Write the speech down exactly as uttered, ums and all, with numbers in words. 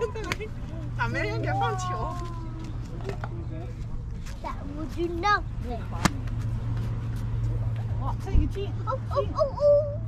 再来，哪没人给放球 ？That would you know？ 哇，这个进！ 哦哦哦哦！